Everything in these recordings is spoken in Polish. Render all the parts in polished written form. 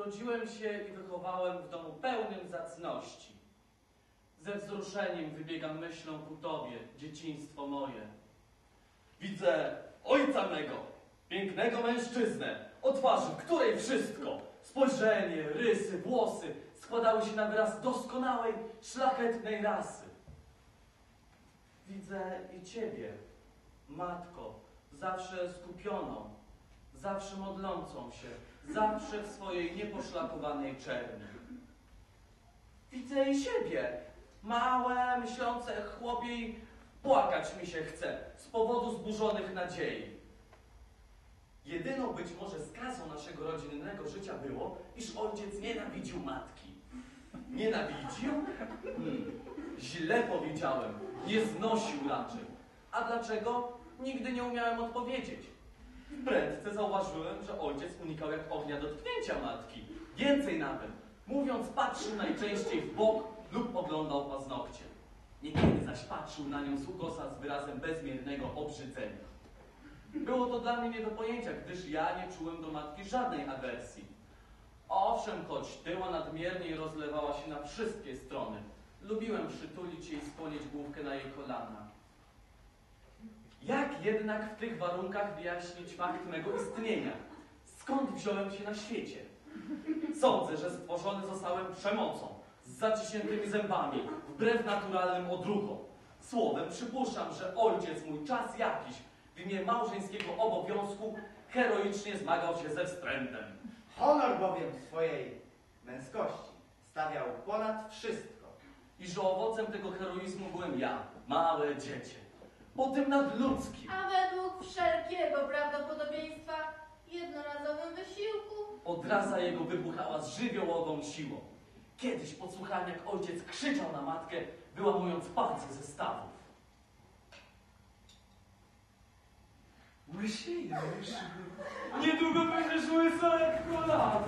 Urodziłem się i wychowałem w domu pełnym zacności. Ze wzruszeniem wybiegam myślą ku Tobie, dzieciństwo moje. Widzę ojca mego, pięknego mężczyznę, o twarzy, w której wszystko, spojrzenie, rysy, włosy składały się na wyraz doskonałej, szlachetnej rasy. Widzę i Ciebie, matko, zawsze skupioną, zawsze modlącą się, zawsze w swojej nieposzlakowanej czerni. Widzę i siebie, małe, myślące chłopie, i płakać mi się chce z powodu zburzonych nadziei. Jedyną być może skazą naszego rodzinnego życia było, iż ojciec nienawidził matki. Nienawidził? Źle powiedziałem, nie znosił raczej. A dlaczego? Nigdy nie umiałem odpowiedzieć. Prędce zauważyłem, że ojciec unikał jak ognia dotknięcia matki. Więcej nawet. Mówiąc, patrzył najczęściej w bok lub oglądał paznokcie. Niekiedy zaś patrzył na nią z ukosa z wyrazem bezmiernego obrzydzenia. Było to dla mnie nie do pojęcia, gdyż ja nie czułem do matki żadnej awersji. Owszem, choć tyła nadmiernie rozlewała się na wszystkie strony, lubiłem przytulić jej i skłonić główkę na jej kolana. Jak jednak w tych warunkach wyjaśnić fakt mego istnienia? Skąd wziąłem się na świecie? Sądzę, że stworzony zostałem przemocą, z zaciśniętymi zębami, wbrew naturalnym odruchom. Słowem przypuszczam, że ojciec mój czas jakiś w imię małżeńskiego obowiązku heroicznie zmagał się ze wstrętem. Honor bowiem swojej męskości stawiał ponad wszystko. I że owocem tego heroizmu byłem ja, małe dziecię, po tym nadludzkim. A według wszelkiego prawdopodobieństwa jednorazowym wysiłku Odraza jego wybuchała z żywiołową siłą. Kiedyś podsłuchałem, jak ojciec krzyczał na matkę, wyłamując palce ze stawów. Łysiejąc, niedługo będziesz łysa jak kolano.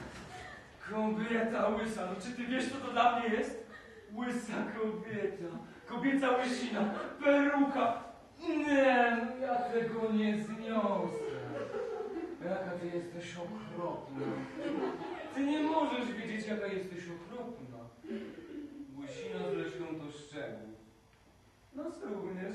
Kobieta łysa, no czy ty wiesz, co to dla mnie jest? Łysa kobieta, kobieca łysina, peruka. Nie, no ja tego nie zniosę. Jaka ty jesteś okropna. Ty nie możesz wiedzieć, jaka jesteś okropna. Łysina zresztą to szczegół. Nas również.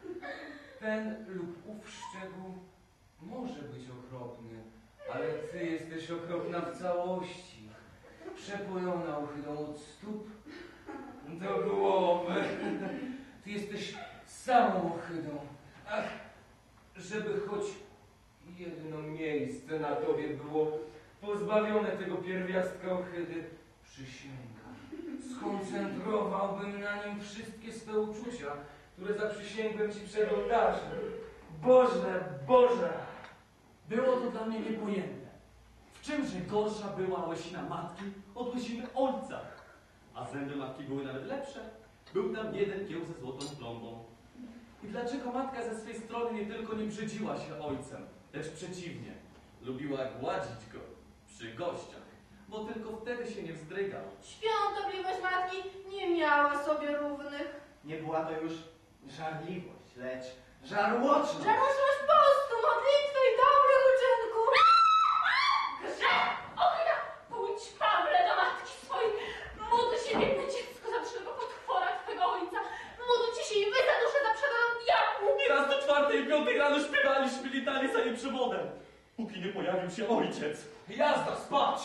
Ten lub ów szczegół może być okropny, ale ty jesteś okropna w całości. Przepojona ohydą od stóp do głowy. Ty jesteś samą ohydą. Ach, żeby choć jedno miejsce na tobie było pozbawione tego pierwiastka ohydy, przysięgam, skoncentrowałbym na nim wszystkie swe uczucia, które zaprzysięgłem ci przed ołtarzem. Boże, Boże! Było to dla mnie niepojęte. W czymże gorsza była łysina matki od łysiny ojca? A zęby matki były nawet lepsze. Był tam jeden kieł ze złotą plombą. I dlaczego matka ze swej strony nie tylko nie brzydziła się ojcem, lecz przeciwnie, lubiła gładzić go przy gościach, bo tylko wtedy się nie wzdrygał. świątobliwość matki nie miała sobie równych. Nie była to już żarliwość, lecz żarłoczność. Żarłoczność postu, modlitwy i dobrych uczynków. Grzech! Ohyda! Pójdź, Pawle, do matki swojej. Módl się, biedne dziecko, za wszelkiego potwora twego ojca. Módlcie się i wy za duszę zaprzedaną diabłu. I raz do 4 i 5 rano śpiewaliśmy litanię za jej przewodem, póki nie pojawił się ojciec. Jazda, spać!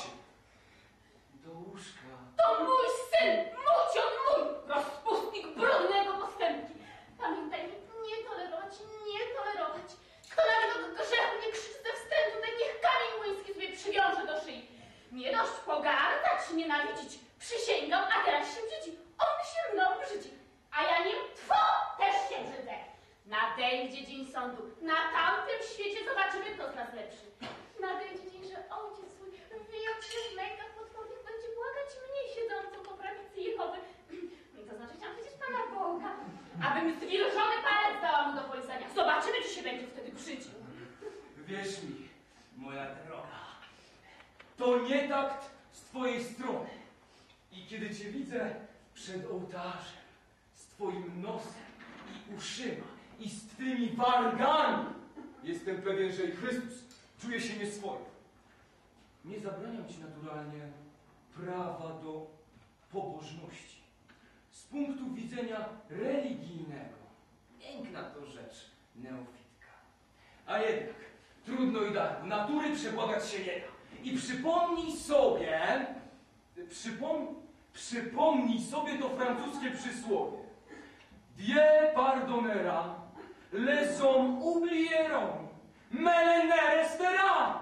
Do łóżka. To mój syn, mucion mój, rozpustnik brudnego postępki. Pamiętaj, nie tolerować, nie tolerować. Kto nawet od grzechu nie krzyczy ze wstrętu, ten niech kamień młyński sobie przywiąże do szyi. Nie dość pogardzać, nienawidzić, przysięgam, a teraz się brzydzi. On się mną brzydzi, a ja nim tfu, też się brzydzę. Nadejdzie dzień sądu, na tamtym świecie zobaczymy, kto z nas lepszy. Nadejdzie dzień, że ojciec swój wyjął się w mękach potwornych, będzie błagać mnie siedzącą po prawicy Jehowy. To znaczy chciałam przecież Pana Boga, abym zwilżony palec dała mu do polizania. Zobaczymy, czy się będzie wtedy brzydził. Wierz mi, moja droga, to nie takt z twojej strony. I kiedy cię widzę przed ołtarzem, z twoim nosem i uszyma, i z twymi wargami, jestem pewien, że i Chrystus czuje się nieswojo. Nie zabraniam ci naturalnie prawa do pobożności. Z punktu widzenia religijnego, piękna to rzecz neofitka. A jednak trudno i darku, natury przebłagać się nie da. I przypomnij sobie to francuskie przysłowie. Dieu pardonnera, les hommes oublieront, mais ne restera.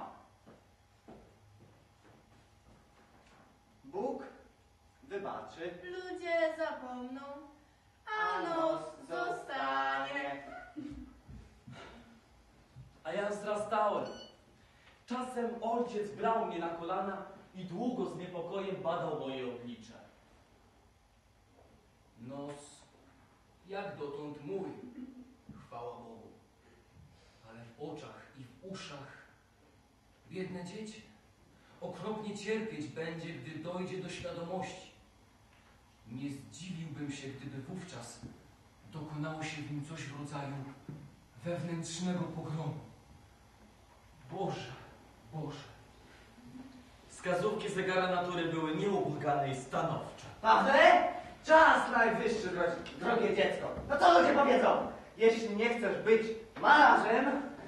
Bóg wybaczy, Ludzie zapomną, a nos zostanie. A ja wzrastałem. Czasem ojciec brał mnie na kolana i długo z niepokojem badał moje oblicze. Nos jak dotąd mój, chwała Bogu, ale w oczach i w uszach biedne dziecię okropnie cierpieć będzie, gdy dojdzie do świadomości. Nie zdziwiłbym się, gdyby wówczas dokonało się w nim coś w rodzaju wewnętrznego pogromu. Boże, Boże. Wskazówki zegara natury były nieubłagane i stanowcze. Pawle, czas najwyższy, drogie dziecko. No co ludzie powiedzą? Jeśli nie chcesz być malarzem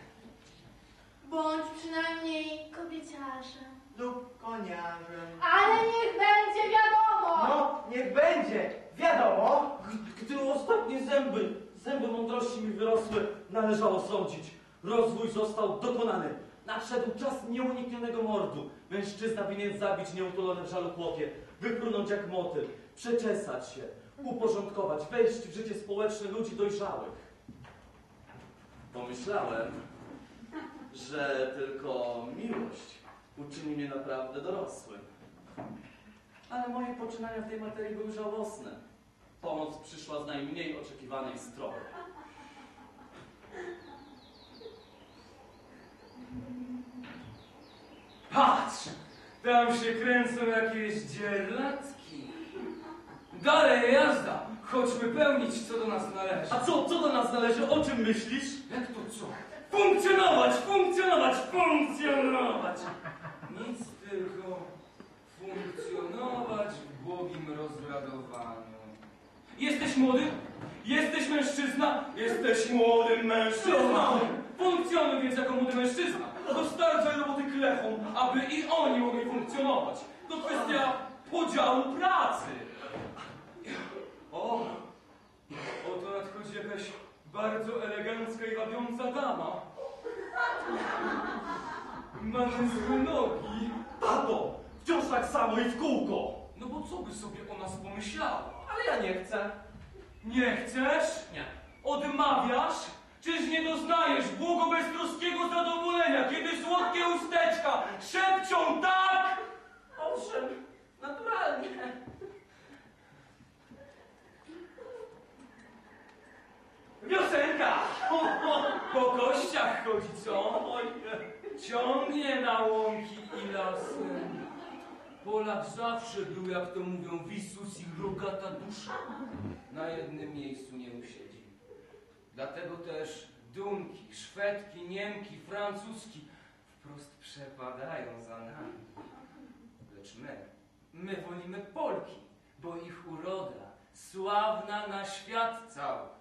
Bądź przynajmniej kobieciarzem. lub koniarzem, Ale niech będzie wiadomo! no niech będzie, wiadomo. Gdy ostatnie zęby mądrości mi wyrosły, należało sądzić. Rozwój został dokonany. Nadszedł czas nieuniknionego mordu. Mężczyzna winien zabić nieutulone w żalu chłopie, wypłynąć jak motyl, przeczesać się, uporządkować, wejść w życie społeczne ludzi dojrzałych. Pomyślałem, że tylko miłość uczyni mnie naprawdę dorosłym. Ale moje poczynania w tej materii były żałosne. Pomoc przyszła z najmniej oczekiwanej strony. Patrz! Tam się kręcą jakieś dzierlatki. Dalej jazda! Chodźmy pełnić, co do nas należy. A co do nas należy? O czym myślisz? Jak to co? Funkcjonować, funkcjonować, funkcjonować! Nic tylko funkcjonować w błogim rozradowaniu. Jesteś młody? Jesteś mężczyzna? Jesteś młodym mężczyzną! Funkcjonuj więc jako młody mężczyzna. Dostarczaj roboty klechom, aby i oni mogli funkcjonować. To kwestia podziału pracy. O, oto nadchodzi jakaś bardzo elegancka i wabiąca dama. Ma niezłe nogi. Tato! Wciąż tak samo i w kółko! No bo co by sobie o nas pomyślała? Ale ja nie chcę. Nie chcesz? Nie. Odmawiasz? Czyż nie doznajesz błogo-beztroskiego zadowolenia, kiedy słodkie usteczka szepczą tak? Owszem, naturalnie. Wiosenka! Po kościach chodzi, co? Oj, Ciągnie na łąki i lasy. Polak zawsze był, jak to mówią, wisus i rogata dusza. Na jednym miejscu nie usiedzi. Dlatego też Dunki, Szwedki, Niemki, Francuski wprost przepadają za nami. Lecz my wolimy Polki, bo ich uroda sławna na świat cały.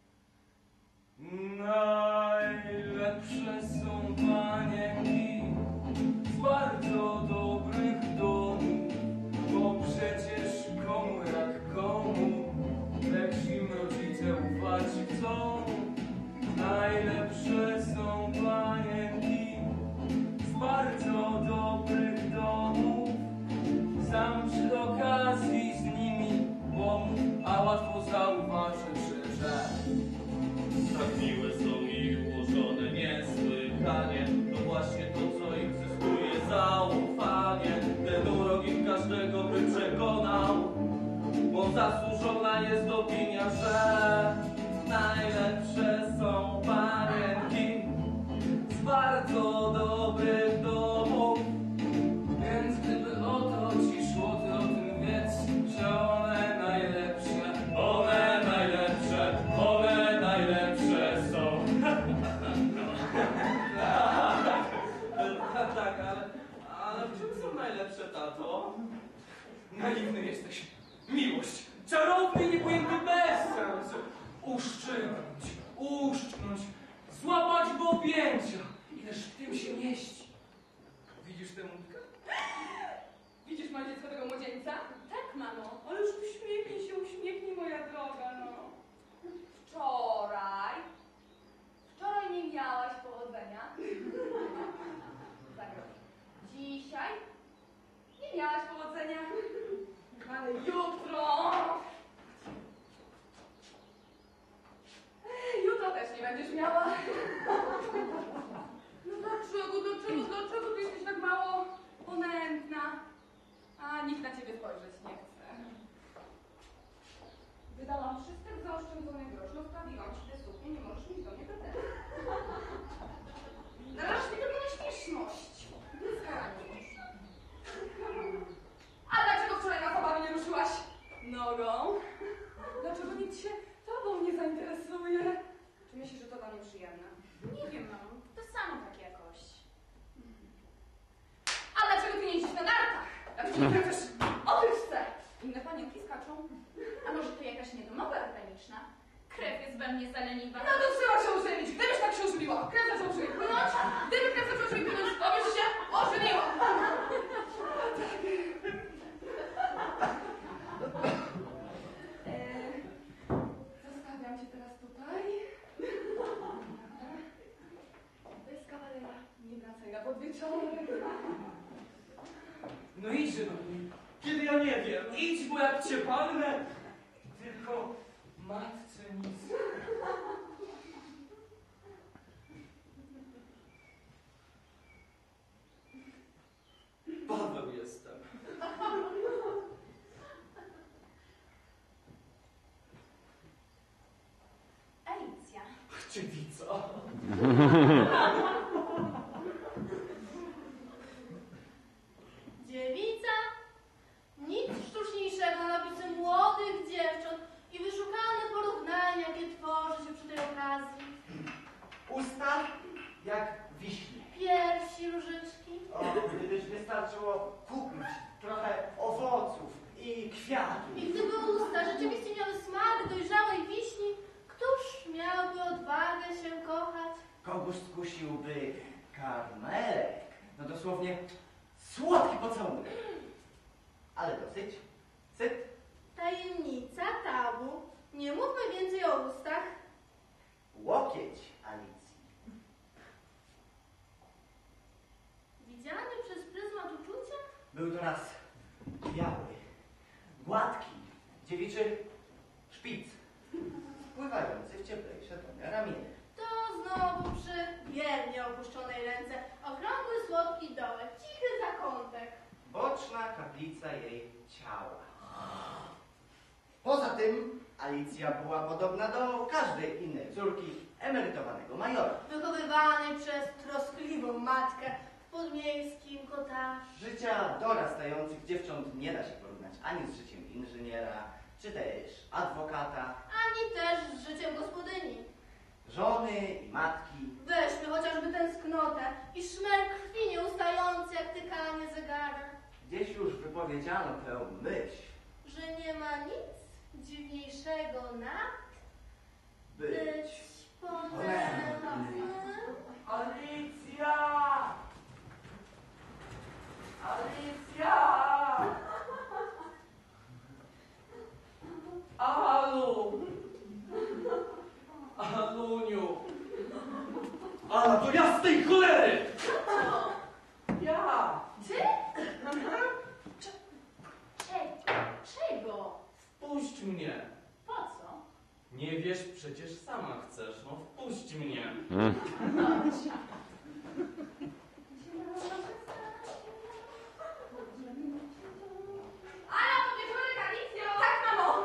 Najlepsze są panienki z bardzo dobrych domów, bo przecież komu jak komu, lecz im rodzice ufać chcą. Najlepsze są panienki z bardzo dobrych domów, sam przy okazji z nimi pomów, a łatwo zauważysz, że tak miłe są i ułożone niesłychanie. To właśnie to, co ich zyskuje zaufanie. Ten urok ich każdego by przekonał, bo zasłużona jest opinia, że najlepsze są panienki z bardzo dobrych domów. Więc gdyby o to ci szło, ty o tym wiedz, że one najlepsze są. Tak, ale Naiwny jesteś. Miłość. Czarowny i niepojęty bezsens. Uszczknąć. Złapać w objęcia. Ileż w tym się mieści. Widzisz tę łódkę? Widzisz moje dziecko tego młodzieńca? Tak, mamo. Ależ uśmiechnij, moja droga, no. Wczoraj nie miałaś powodzenia. Zagroż. Dzisiaj nie miałaś powodzenia. Ale jutro też nie będziesz miała. No dlaczego ty jesteś tak mało ponętna? A nikt na ciebie spojrzeć nie chce. Wydałam wszystkie zaoszczędzone grosze, zostawiłam ci te suknie, nie możesz mieć do mnie pretensji. Narażasz mnie tylko na śmieszność. A dlaczego wczoraj na zabawę nie ruszyłaś nogą? Dlaczego nikt się tobą nie zainteresuje? Czy myślisz, że to dla mnie przyjemne? Nie wiem, mamo, to samo tak jakoś. A dlaczego ty nie jeździsz na nartach? Dlaczego nie kręcisz o tyczce? Inne panienki skaczą. A może to jakaś niedomowa organiczna? Krew jest we mnie zaleniwa. No to trzeba się ożenić. Gdybyś tak się ożeniła, krew zaczął się płynąć. Gdyby krew zaczął się płynąć, to byś się ożeniła. Zostawiam cię teraz tutaj. Bez kawalera. Nie wracaj na podwieczorek. No idź, kiedy ja nie wiem. Idź, bo jak cię palnę, tylko matce nic. Paweł jestem. Alicja. Dziewica. Dziewica? Nic sztuczniejszego na napisy młodych dziewcząt i wyszukane porównania, jakie tworzy się przy tej okazji. Usta jak wiśnie. Piersi, różyczki. O, gdybyś wystarczyło kupić trochę owoców i kwiatów. I gdyby usta rzeczywiście miały smak dojrzałej wiśni, któż miałby odwagę się kochać? Kogoś skusiłby karmelek. No dosłownie słodki pocałunek. Ale dosyć. Syt. Tajemnica tabu. Nie mówmy więcej o ustach. Łokieć Alicji. Widziany przez pryzmat uczucia? Był to raz biały, gładki, dziewiczy szpic, spływający w cieplejsze tonie ramienie. To znowu przy wiernie opuszczonej ręce okrągły, słodki dołek, cichy zakątek. Boczna kaplica jej ciała. Poza tym Alicja była podobna do każdej innej córki emerytowanego majora. Wychowywanej przez troskliwą matkę w podmiejskim kotarzu. Życia dorastających dziewcząt nie da się porównać ani z życiem inżyniera, czy też adwokata, Ani też z życiem gospodyni. żony i matki. Weźmy chociażby tęsknotę i szmer krwi nieustający jak tykanie zegara. Gdzieś już wypowiedziano tę myśl, Że nie ma nic dziwniejszego nad być ponętnym. Alicja! Alicja! Alu! Aluniu! A do jasnej cholery! Ja! Ty? Czego? Wpuść mnie. Po co? Nie wiesz, przecież sama chcesz. No wpuść mnie. Chodź. Ala, to wieczorek, Alicjo! Tak, mamo!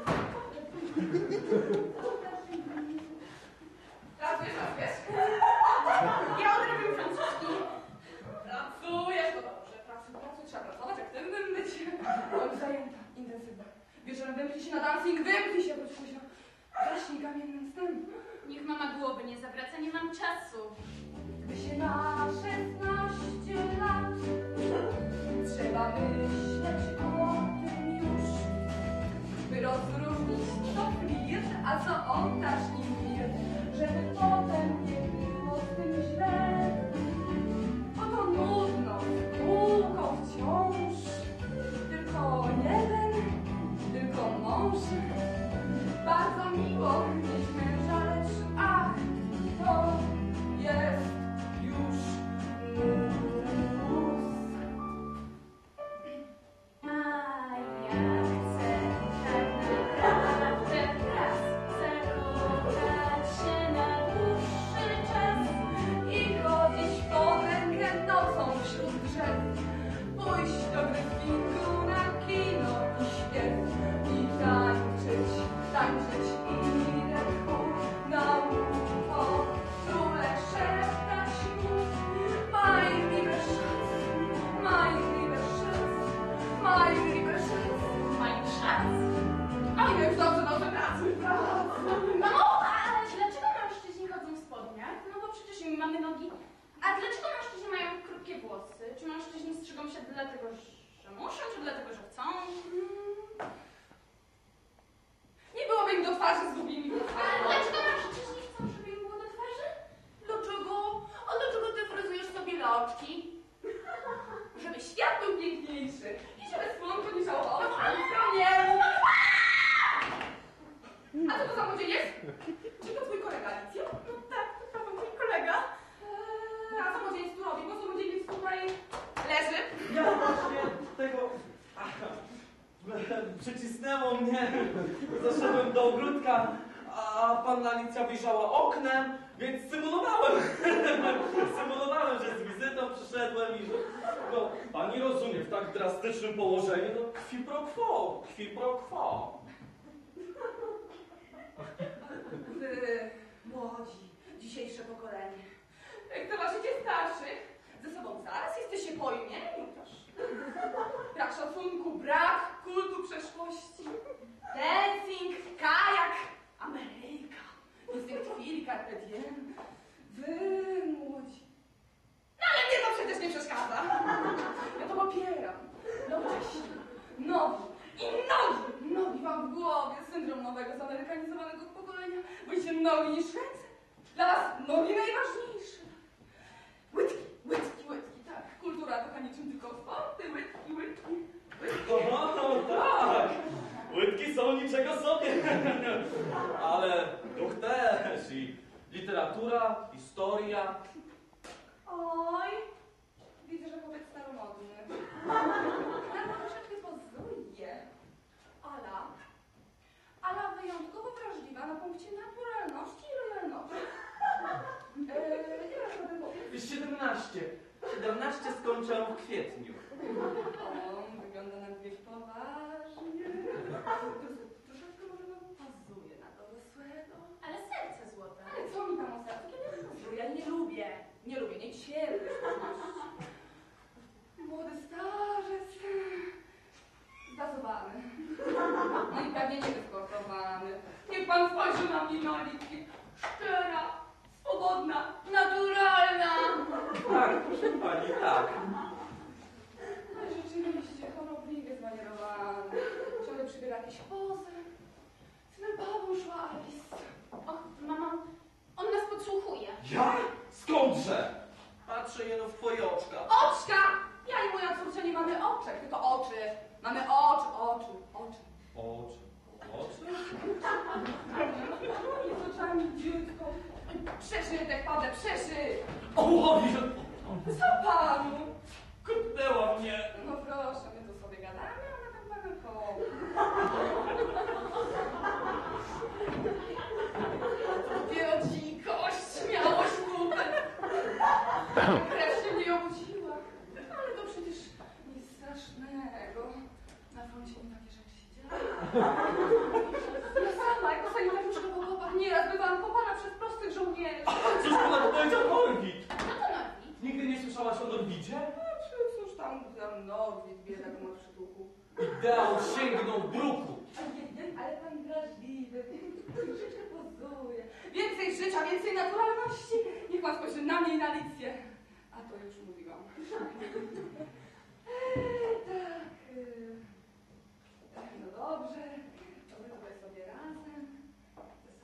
Pracujesz. Ja odrobię francuski. Pracujesz, to dobrze. Pracuj, trzeba pracować, aktywnym być. Byłam zajęta, intensywna. Wieczorem wymknij się na dancing, wymknij się, bądź późno. Zaśnij kamiennym snem. Niech mama głowy nie zawraca, nie mam czasu. Gdy się ma 16 lat, trzeba myśleć o tym, co oddasz im mir, żeby potem nie było z tym źle. Oto nudno, kółko wciąż, tylko jeden, tylko mąż. Bardzo miło mieć męża, lecz ach, to jest już mus. A ja chcę tak naprawdę raz zakochać się na dłuższy czas I chodzić po rękę nocą wśród drzew, pójść do Gryffindu na kino i śpiew, i tańczyć, tańczyć i dechu na łóżko, czule szeptać mu mein lieber Schatz, mein lieber Schatz, mein lieber Schatz. Mein Schatz. A więc dobrze, pracuj. Mamo, ale dlaczego mężczyźni chodzą w spodniach? No bo przecież my mamy nogi. A dlaczego mężczyźni mają krótkie włosy? Czy mężczyźni strzygą się dlatego, że muszą, czy dlatego, że chcą? Nie byłoby im do twarzy z długimi A włosami. dlaczego mężczyźni chcą, żeby im było do twarzy? Dlaczego? A dlaczego ty fryzujesz sobie loczki? Żeby świat był piękniejszy i żeby słonko nie żałowało promieniu. A co to za młodzieniec? Czy to twój kolega, Alicjo? No tak, to prawda, mój kolega. A co młodzieniec tu robi? Bo co młodzieniec tutaj leży? Ja właśnie tego... Przycisnęło mnie. Zaszedłem do ogródka, a panna Alicja wyjrzała oknem, więc symulowałem. Symulowałem, że z wizytą przyszedłem i że... No, pani rozumie, w tak drastycznym położeniu, no qui pro quo, qui pro quo. Wy, młodzi, dzisiejsze pokolenie. Jak zobaczycie starszych, ze sobą zaraz jesteście po imieniu, proszę. Brak szacunku, brak kultu przeszłości. Dancing, kajak, Ameryka, instynkt chwili, carpe diem. Wy, młodzi. No ale mnie to przecież nie przeszkadza. Ja to popieram. Nowocześni, nowi i nogi. Nogi wam w głowie. Syndrom nowego, zamerykanizowanego pokolenia. Boicie nogi niż ręce. Dla was nogi najważniejsze. Łydki, łydki, łydki, tak. Kultura kocha niczym tylko sporty, łydki, łydki, łydki. O, tak! Łydki są niczego sobie. Ale duch też i literatura, historia. Oj, widzę, że chłopiec staromodny. Ale troszeczkę pozuje. Ala wyjątkowo wrażliwa na punkcie naturalności i lojalności. Ile sobie chłopiec? 17. 17 skończę w kwietniu. O, wygląda na gdzieś poważnie. Troszeczkę może nam pasuje na dorosłego. Ale serce złote. Ale co mi tam o sercu? Kiedy pasuje? Ja nie lubię, nie cierpię. Młody starzec. Zdazowany. No i pewnie niewysportowany. Niech pan spojrzy na mnie na litki. Szczera, swobodna, naturalna. Tak, proszę pani, tak. No i rzeczywiście chorobliwie zmanierowany. Ciągle przybiera jakieś pozy. Z mębawą szła Alice. Och, mamo, on nas podsłuchuje. Ja? Skądże? Patrzę jeno w twoje oczka. Oczka! Ja i moja córcia nie mamy oczek, tylko oczy. Mamy oczy. Oczy. Oczy? Z oczami dziutką. Przeżytek, Pawle, przeżyj! O, Co panu? kupnęła mnie. No proszę, my tu sobie gadamy, a ona tam pana koło. Dopiero dzikość, śmiałość, kupę. Krew się nie obudziła. Ale to przecież nic strasznego. Na froncie nie takie rzeczy się dzieją. Ja sama, jako sanitariuszka w okopach, nieraz bywałam kopana przez prostych żołnierzy. Cóż ponad powiedział Norwid? Co to Norwid? Nigdy nie słyszałaś o Norwidzie? Cóż tam Norwid, biedak ma w przytuchu. Ideał sięgnął bruku. Ale pan wrażliwy, troszeczkę pozuje. Więcej życia, więcej naturalności. Niech pan spojrzy na mnie i na Alicję. A to już mówiłam. Tak. No dobrze. To wy tutaj sobie razem. Ze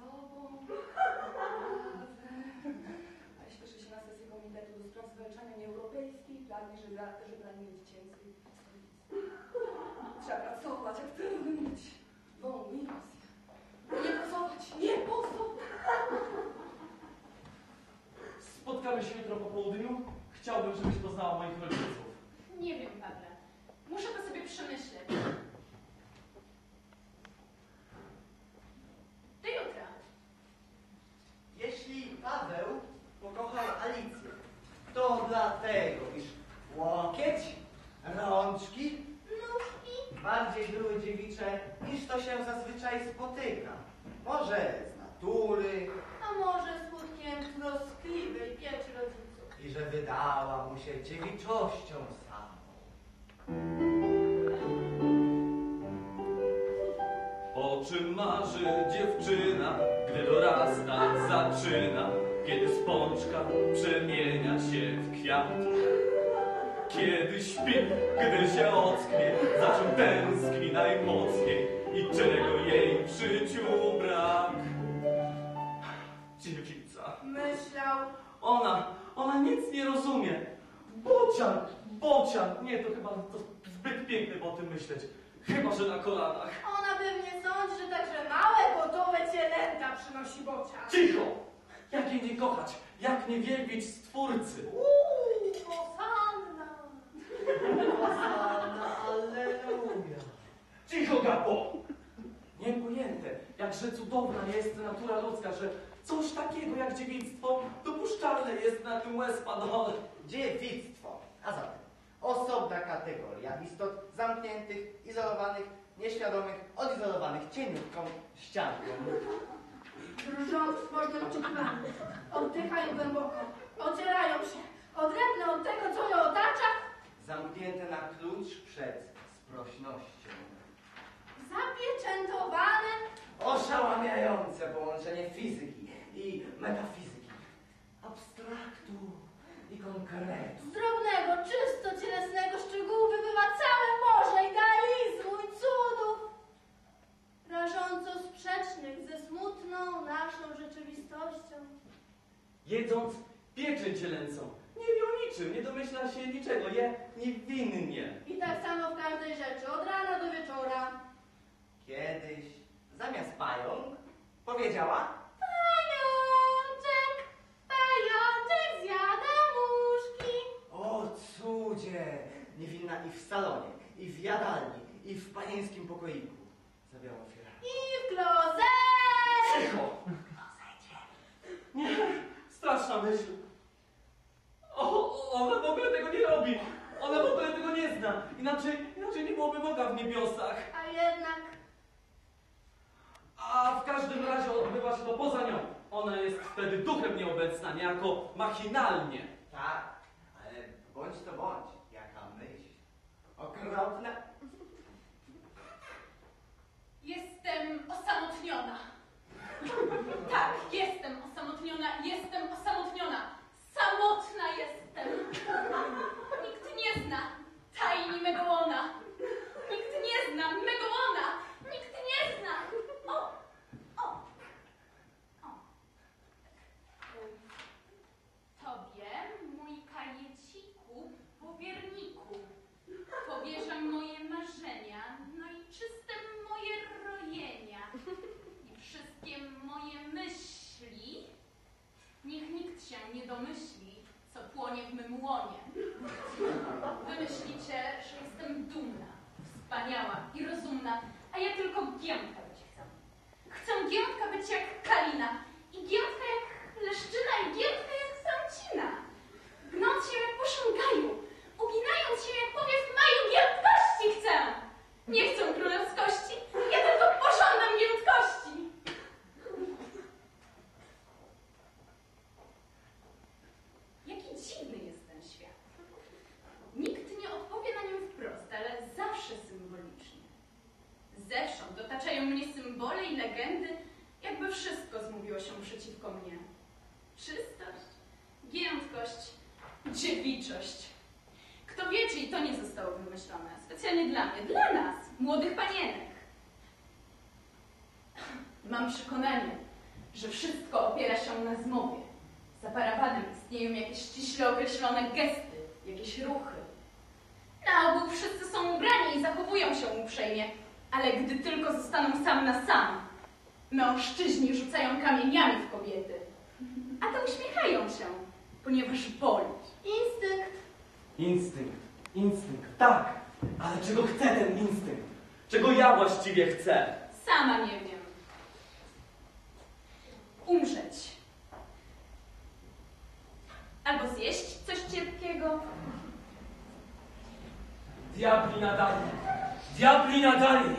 Ale śpieszy się na sesję Komitetu do Spraw Zwalczania Nieeuropejskiej planie żebrania dziecięcej w stolicy. Trzeba pracować, aktywny być. Wąt i Rosja. Nie pozować, nie pozować. Spotkamy się jutro po południu. Chciałbym, żebyś poznała moich rodziców. Nie wiem, Pawle. Muszę to sobie przemyśleć. Do jutra. Jeśli Paweł pokochał Alicję, to dlatego, iż łokieć, rączki, nóżki bardziej były dziewicze, niż to się zazwyczaj spotyka. Może z natury, A może skutkiem troskliwej pieczy rodziców. i że wydała mu się dziewiczością samą. O czym marzy dziewczyna, gdy dorasta, zaczyna, kiedy z pączka przemienia się w kwiat. Kiedy śpi, gdy się ocknie, za czym tęskni najmocniej i czego jej w życiu brak. Dziewica. Myślał, Ona nic nie rozumie. Bocian. Nie, to chyba to zbyt piękne, by o tym myśleć. Chyba, że na kolanach. ona pewnie sądzi, że także małe, gotowe cielęta przynosi bocian. Cicho! Jak jej nie kochać? Jak nie wielbić Stwórcy? Hosanna. Hosanna, alleluja. Cicho, Gapo! Niepojęte, jakże cudowna jest natura ludzka, że coś takiego jak dziewictwo dopuszczalne jest na tym łez-padole. Dziewictwo, a zatem osobna kategoria istot zamkniętych, izolowanych, nieświadomych, odizolowanych cieniutką ścianką. Drżą w spoźnym oczekiwaniu. Oddychają głęboko. Ocierają się. Odrębne od tego, co je otacza. Zamknięte na klucz przed sprośnością. Zapieczętowane. Oszałamiające połączenie fizyki i metafizyki. Abstraktu i konkretu. Z drobnego, czysto cielesnego szczegółu wybywa całe morze idealizmu i cudów. Rażąco sprzecznych ze smutną naszą rzeczywistością. Jedząc pieczeń cielęcą, nie wie o niczym, nie domyśla się niczego, je niewinnie. I tak samo w każdej rzeczy, od rana do wieczora. Kiedyś zamiast pająk powiedziała: Pajączek zjada muszki. o cudzie! Niewinna i w salonie, i w jadalni, i w panieńskim pokoiku. Zawiała ofiarę. I w klozecie. Cicho! Nie, straszna myśl. Ona w ogóle tego nie robi. Ona w ogóle tego nie zna. Inaczej nie byłoby Boga w niebiosach. A jednak A w każdym razie odbywa się to poza nią. Ona jest wtedy duchem nieobecna, niejako machinalnie. Tak, ale bądź to bądź, jaka myśl. Okropna. Jestem osamotniona. Tak, jestem osamotniona. Samotna jestem. Nikt nie zna tajni mego łona. Nikt nie zna mego łona. Nikt nie zna. O. Tobie, mój kajeciku, powierniku, powierzam moje marzenia, no i czyste moje rojenia i wszystkie moje myśli. Niech nikt się nie domyśli, co płonie w mym łonie. Wy myślicie, że jestem dumna, wspaniała i rozumna, a ja tylko giętka być chcę. Chcę giętka być jak Kalina i giętka jak Leszczyna i giętka jak Samcina. Gnąc się jak poszągaju, uginając się jak powiew maju, giętkości chcę. Nie chcę królewskości, ja tylko pożądam giętkości. Jaki dziwny jest ten świat. Nikt nie odpowie na nim wprost, ale zawsze symbolicznie. Zewsząd otaczają mnie symbole i legendy, jakby wszystko zmówiło się przeciwko mnie. Czystość, giętkość, dziewiczość. Kto wie, czy i to nie zostało wymyślone specjalnie dla mnie, dla nas, młodych panienek. Mam przekonanie, że wszystko opiera się na zmowie. Za parawanem istnieją jakieś ściśle określone gesty, jakieś ruchy. Na ogół wszyscy są ubrani i zachowują się uprzejmie, ale gdy tylko zostaną sam na sam, mężczyźni rzucają kamieniami w kobiety, a te uśmiechają się, ponieważ boli. Instynkt, tak. Ale czego chce ten instynkt? Czego ja właściwie chcę? Sama nie wiem. Umrzeć. Albo zjeść coś cierpkiego. Diabli nadali!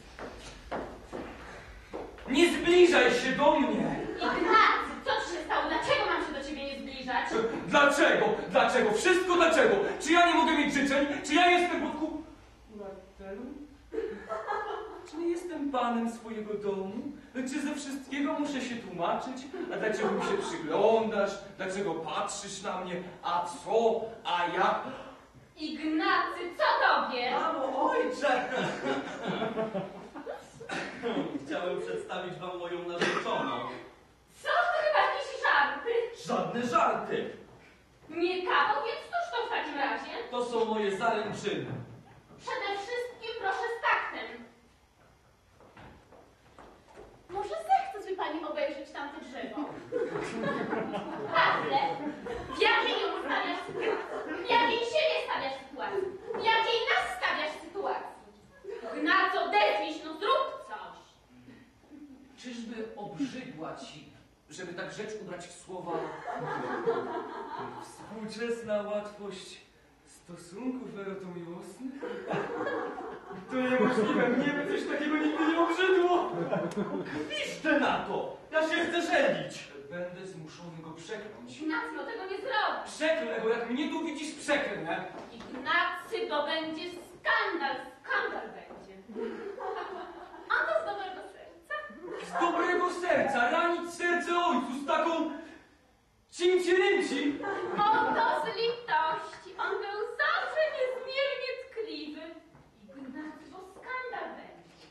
Nie zbliżaj się do mnie! Ignacy, co ci się stało? Dlaczego mam się do ciebie nie zbliżać? Dlaczego? Dlaczego? Wszystko dlaczego? Czy ja nie mogę mieć życzeń? Czy ja jestem podkupatelem? Czy nie jestem panem swojego domu? Czy ze wszystkiego muszę się tłumaczyć? A dlaczego mi się przyglądasz? Dlaczego patrzysz na mnie? A co? A jak? Ignacy, co tobie? Mamo, ojcze! Chciałem przedstawić wam moją narzeczoną. Co to chyba jakieś żarty? Żadne żarty! Nie kawał, więc cóż to w takim razie? To są moje zaręczyny. Przede wszystkim proszę z taktem. Może zechce sobie pani obejrzeć tamte drzewo? Pawle, w jakiej ją stawiasz sytuacji? W jakiej siebie stawiasz sytuacji? W jakiej nas stawiasz sytuacji? Na co odezwij się, no zrób coś! Czyżby obrzydła ci, żeby tak rzecz ubrać w słowa? Współczesna łatwość stosunków erotomiłosnych? To niemożliwe, mnie by coś takiego nigdy nie obrzydło! Piszcie na to! Ja się chcę żenić! Będę zmuszony go przekląć. Ignacy, no tego nie zrobisz. Przeklę go, jak mnie tu widzisz, przeklnę. Ignacy, to będzie skandal, skandal będzie. A to z dobrego serca. Z dobrego serca ranić serce ojcu z taką cimci-rymci. Oto z litości. On był zawsze niezmiernie tkliwy. Ignacy, bo skandal będzie.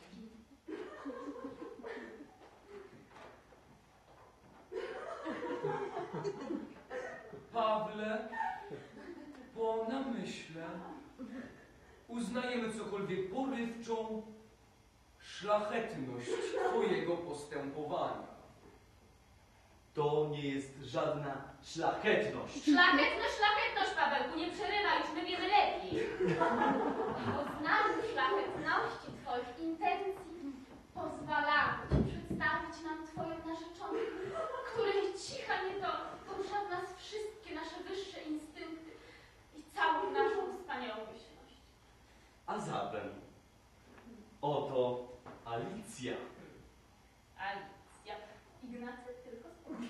Pawle, po namyśle uznajemy cokolwiek porywczą szlachetność twojego postępowania. To nie jest żadna szlachetność. Szlachetność, Pawełku, nie przerywaj, już my wiemy lepiej. Po znaniu szlachetności twoich intencji pozwalamy ci przedstawić nam twoją narzeczoną, której cicha porusza w nas wszystkie nasze wyższe instynkty i całą naszą wspaniałomyślność. A zatem oto Alicja. Alicja, Ignacy tylko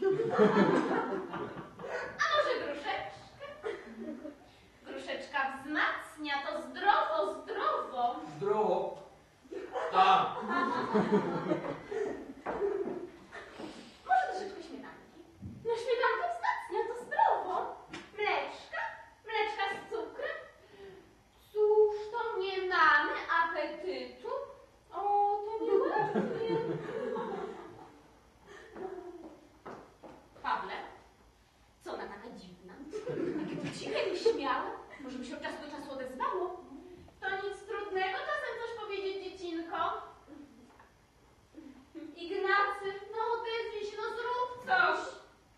A może gruszeczka? Gruszeczka wzmacnia to zdrowo, zdrowo. Zdrowo. Tak. Może troszeczkę śmietanki? No śmietanka wzmacnia to zdrowo. Mleczka? Mleczka z cukrem? Cóż, to nie mamy apetytu? O, to nieładnie. Pawle, co ona taka dziwna? Takie to ciche i śmiałe? Może by się od czasu do czasu odezwało? To nic trudnego czasem coś powiedzieć, dziecinko? Ignacy, no odezwij się, no zrób coś!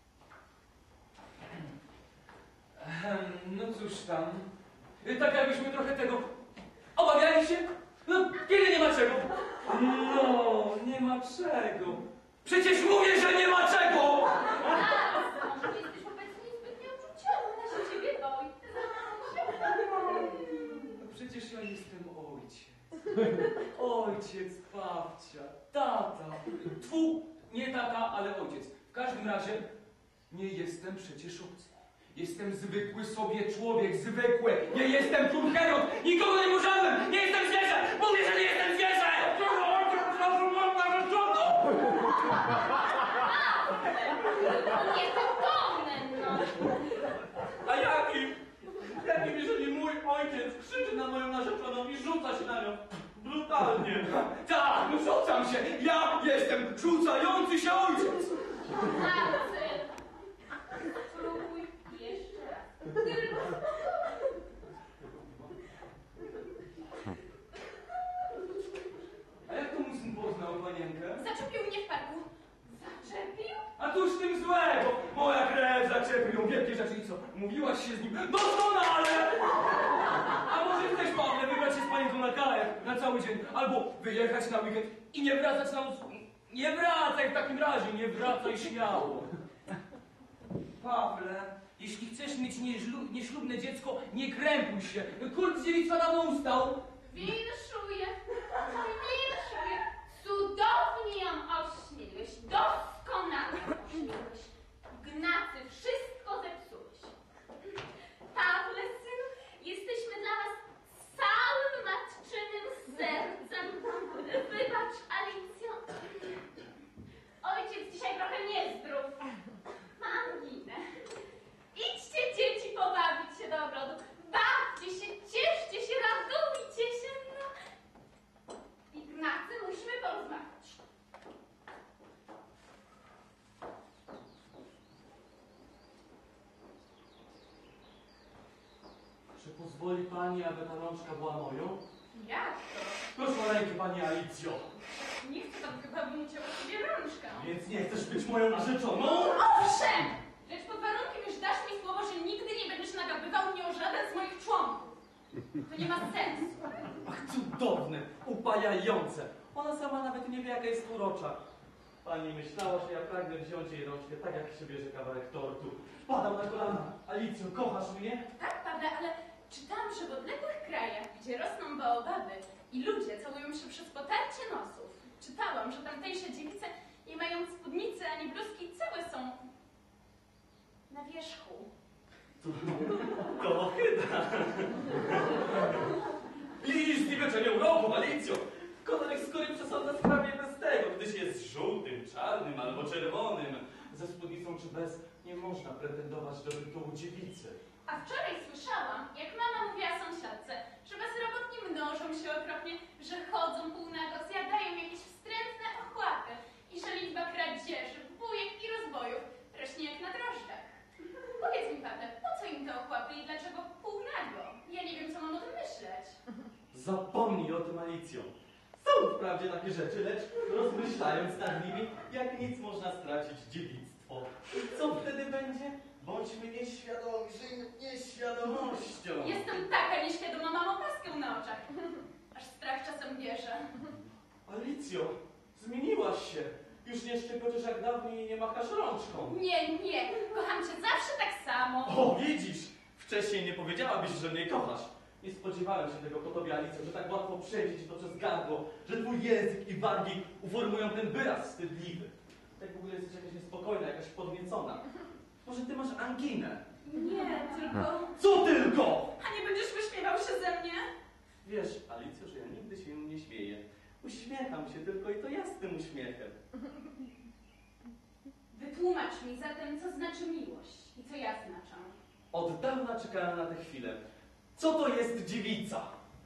No cóż tam. Tak jakbyśmy trochę tego obawiali się? No, kiedy nie ma czego? No, nie ma czego. Przecież mówię, że nie ma czego! Ignacy, może ty jesteś obecnie zbyt nieuczuciowy, ona się ciebie boi. Ty No przecież ja jestem ojciec. Ojciec, babcia, tata. Nie tata, ale ojciec. W każdym razie nie jestem przecież obcy. Jestem zwykły sobie człowiek, zwykły. Nie jestem król Herod. Nikogo nie pożarłem. Nie jestem zwierzę. Mówię, że nie jestem zwierzę. nie zapomnę, no. A jakim? Jakim, jeżeli mój ojciec krzyczy na moją narzeczoną i rzuca się na nią brutalnie? Tak, no rzucam się. Ja jestem rzucający się ojciec. Marcel, spróbuj jeszcze raz. Tylko A jak to mój syn poznał panienkę? Zaczepił mnie w parku. zaczepił? A cóż w tym złego? Moja krew zaczepił ją wielkie rzeczy i co? Mówiłaś się z nim doskonale! A może chcesz, Pawle, wybrać się z panienką na kajak na cały dzień, albo wyjechać na weekend i nie wracać na noc? Nie wracaj w takim razie, nie wracaj śmiało. Pawle, jeśli chcesz mieć nieślubne dziecko, nie krępuj się. Kult dziewictwa dawno ustał. Winszuję. Cudownie ją ośmieliłeś. Doskonale ośmieliłeś. Gnacy, wszystko zepsułeś. Pawle, synu, jesteśmy dla was całym matczynym sercem. Wybacz, Alicjo. Ojciec dzisiaj trochę niezdrów. Ma anginę. Idźcie, dzieci, pobawić się do ogrodu. Bawcie się, cieszcie się, radujcie się. No. Ignacy, musimy porozmawiać. Czy pozwoli pani, aby ta rączka była moją? Jak to? Proszę o rękę, pani Alicjo. Nie chcę pan chyba, bym ucięła sobie rączkę. Więc nie chcesz być moją narzeczoną? Owszem! Lecz pod warunkiem, że dasz mi słowo, że nigdy nie będziesz nagabywał mnie o żaden z moich członków. To nie ma sensu. Ach, cudowne, upajające. Ona sama nawet nie wie, jaka jest urocza. Pani myślała, że ja pragnę wziąć jej rączkę, tak jak się bierze kawałek tortu. Padam na kolana. Alicjo, kochasz mnie? Tak, Pawle, ale czytałam, że w odległych krajach, gdzie rosną baobaby i ludzie całują się przez potarcie nosów, czytałam, że tamtejsze dziewice, nie mając spódnicy ani bluzki, całe są na wierzchu. To chyba. Lisz zniweczenie uroku, Alicjo. Kolorek skóry przesądza sprawie bez tego, gdyż jest żółtym, czarnym albo czerwonym. Ze spódnicą czy bez nie można pretendować do tytułu dziewicy. A wczoraj słyszałam, jak mama mówiła sąsiadce, że bezrobotni mnożą się okropnie, że chodzą półnago, zjadają jakieś wstrętne ochłapy i że liczba kradzieży, bujek i rozbojów rośnie jak na drożdżach. Powiedz mi, Pawle, po co im te ochłapy i dlaczego półnago? Ja nie wiem, co mam o tym myśleć. Zapomnij o tym, Alicjo. Są wprawdzie takie rzeczy, lecz rozmyślając nad nimi, jak nic można stracić dziewictwo. I co wtedy będzie? Bądźmy nieświadomi, żyjmy nieświadomością. Jestem taka nieświadoma, mam opaskę na oczach. Aż strach czasem bierze. Alicjo, zmieniłaś się. Już nie szczypeczesz jak dawniej i nie machasz rączką. Nie, kocham cię zawsze tak samo. O, widzisz! Wcześniej nie powiedziałabyś, że mnie kochasz. Nie spodziewałem się tego po tobie, Alicjo, że tak łatwo przejdzie ci to przez gardło, że twój język i wargi uformują ten wyraz wstydliwy. Tak w ogóle jesteś jakaś niespokojna, jakaś podniecona. Może ty masz anginę? Nie, tylko... Co tylko? A nie będziesz wyśmiewał się ze mnie? Wiesz, Alicjo, że ja nigdy się nie śmieję. Uśmiecham się tylko i to ja z tym uśmiechem. Wytłumacz mi zatem, co znaczy miłość i co ja znaczę. Od dawna czekałem na tę chwilę. Co to jest dziewica?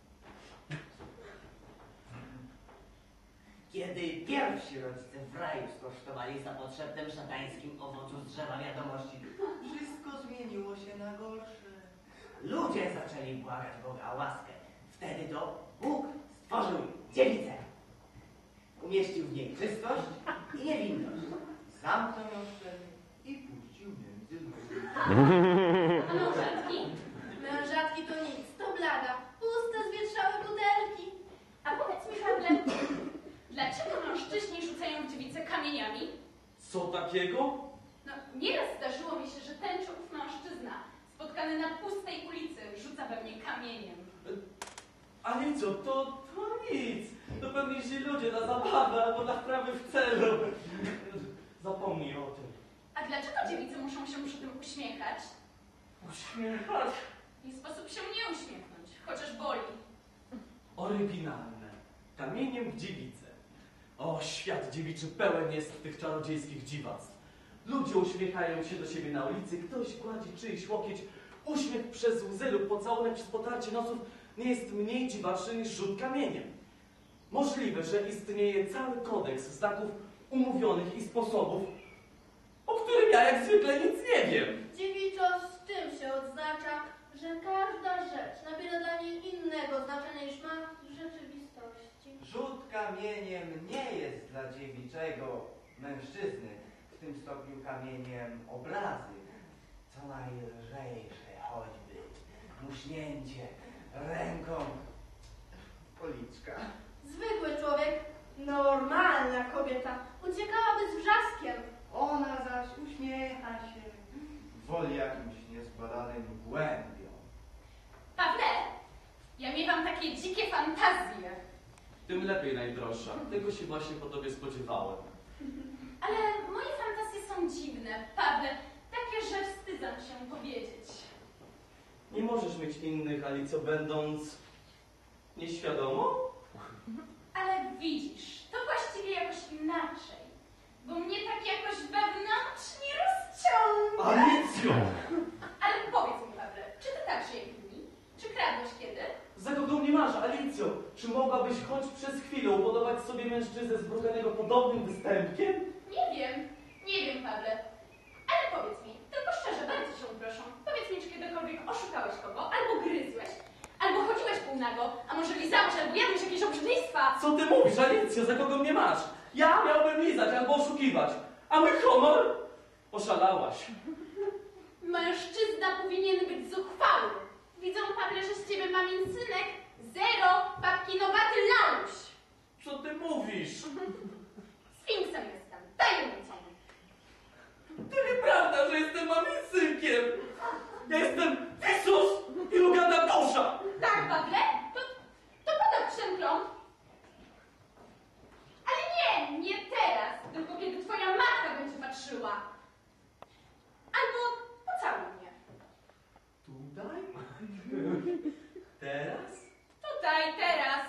Kiedy pierwsi rodzice w raju skosztowali za potrzebnym szatańskim owocu z drzewa wiadomości, wszystko zmieniło się na gorsze. Ludzie zaczęli błagać Boga o łaskę. Wtedy to Bóg stworzył dziewicę. Umieścił w niej czystość i niewinność. Zamknął ją w czerwiu i puścił między ludzi. A małżatki? Mężatki to nic, to blada. Puste, zwietrzałe butelki. A powiedz mi, Pawle, dlaczego mężczyźni rzucają w dziewicę kamieniami? Co takiego? No, nieraz zdarzyło mi się, że ten czy ów mężczyzna, spotkany na pustej ulicy, rzuca we mnie kamieniem. Alicjo, to nic. To pewnie źli ludzie na zabawę albo na wprawy w celu. Zapomnij o tym. A dlaczego dziewice muszą się przy tym uśmiechać? Uśmiechać? Nie sposób się nie uśmiechnąć, chociaż boli. Oryginalne. Kamieniem w dziewicę. O, świat dziewiczy pełen jest tych czarodziejskich dziwactw. Ludzie uśmiechają się do siebie na ulicy, ktoś gładzi czyjś łokieć. Uśmiech przez łzy lub pocałunek przez potarcie nosów nie jest mniej dziwaczny niż rzut kamieniem. Możliwe, że istnieje cały kodeks znaków umówionych i sposobów, ja jak zwykle nic nie wiem. Dziewiczość z tym się odznacza, że każda rzecz nabiera dla niej innego znaczenia niż ma w rzeczywistości. Rzut kamieniem nie jest dla dziewiczego mężczyzny w tym stopniu kamieniem obrazy. Co najlżejsze, choćby muśnięcie ręką policzka. Zwykły człowiek, normalna kobieta, uciekałaby z wrzaskiem. Ona zaś uśmiecha się, woli jakimś niezbadanym głębiom. Pawle, ja miewam takie dzikie fantazje. Tym lepiej, najdroższa. Tego się właśnie po tobie spodziewałem. Ale moje fantazje są dziwne, Pawle. Takie, że wstydzę się powiedzieć. Nie możesz mieć innych, Alicjo, będąc nieświadomą? Ale widzisz, to właściwie jakoś inaczej. Bo mnie tak jakoś wewnętrznie rozciąga. Alicjo! Ale powiedz mi, Pawle, czy ty także jak inni? Czy kradłeś kiedy? Za kogo mnie masz, Alicjo? Czy mogłabyś choć przez chwilę upodobać sobie mężczyznę zbrukanego podobnym występkiem? Nie wiem, Pawle. Ale powiedz mi, tylko szczerze, bardzo cię proszę, powiedz mi, czy kiedykolwiek oszukałeś kogo, albo gryzłeś, albo chodziłeś półnago, a może lizałeś, albo jadłeś jakieś obrzydlistwa? Co ty mówisz, Alicjo? Za kogo mnie masz? Ja miałbym lizać albo oszukiwać. A mój honor? Oszalałaś. Mężczyzna powinien być zuchwały. Widzą, Pawle, że z ciebie mamin synek zero papkinowaty laluś. Co ty mówisz? Sfinksem jestem, daj mi co. To nieprawda, że jestem mamim synkiem. Ja jestem Jezus i ugana dusza. Tak, Pawle? To podać ten plon. Ale nie teraz, tylko kiedy twoja matka będzie patrzyła. Albo pocałuj mnie. Tutaj? Teraz? Tutaj, teraz.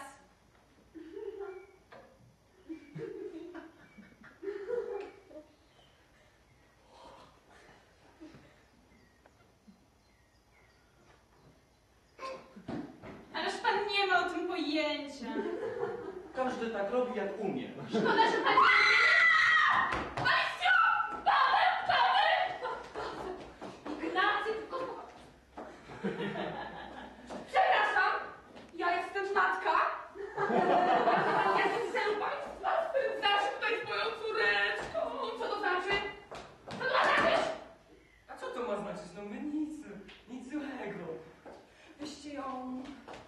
Ależ pan nie ma o tym pojęcia. Każdy tak robi, jak umie. Szkoda, że pan... Państwo! Paweł! Ignacy, tylko... Przepraszam, ja jestem matka. Jakim celu państwa spędzasz tutaj swoją córeczką? Co to znaczy? Co to ma znaczyć? A co to ma znaczyć? No my nic złego. Wyście ją...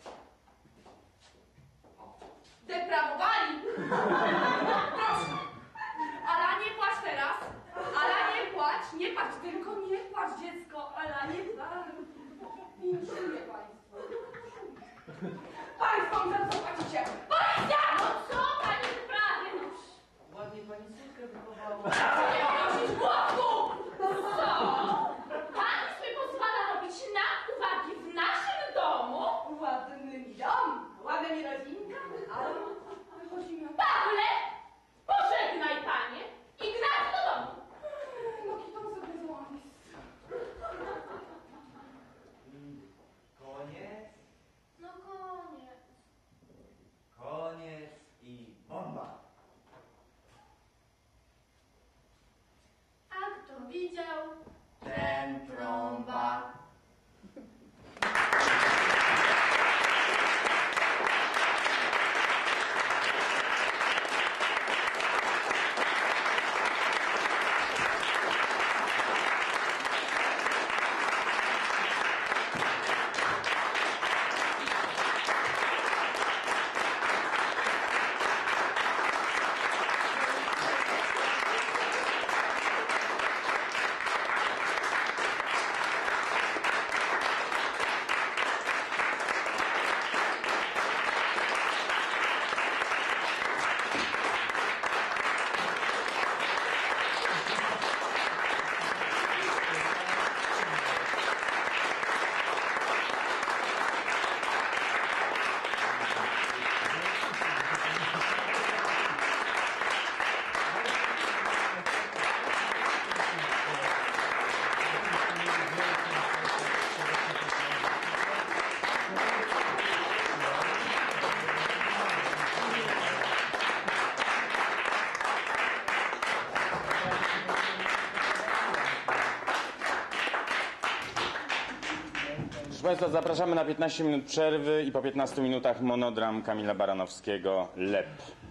deprawowali. Proszę. Ala, nie płacz teraz. Ala, nie płacz. Nie płacz, tylko nie płacz, dziecko. Ala, nie płacz. Winszuję państwu. Państwo mi za co płacicie? Policja! No co, panie prawie, no Ładnie pani córkę wychowała. Nie podnosić głosu! co? Pan sobie pozwala robić na uwagi w naszym domu? Ładny dom, ładna mi rodzinka, ale wychodzimy. Pawle, pożegnaj panie. Ignacy do domu. No kitom sobie złamie. Koniec, No koniec. koniec i bomba. A kto widział? Ten trąba. Proszę Państwa, zapraszamy na 15 minut przerwy i po 15 minutach monodram Kamila Baranowskiego, Lep.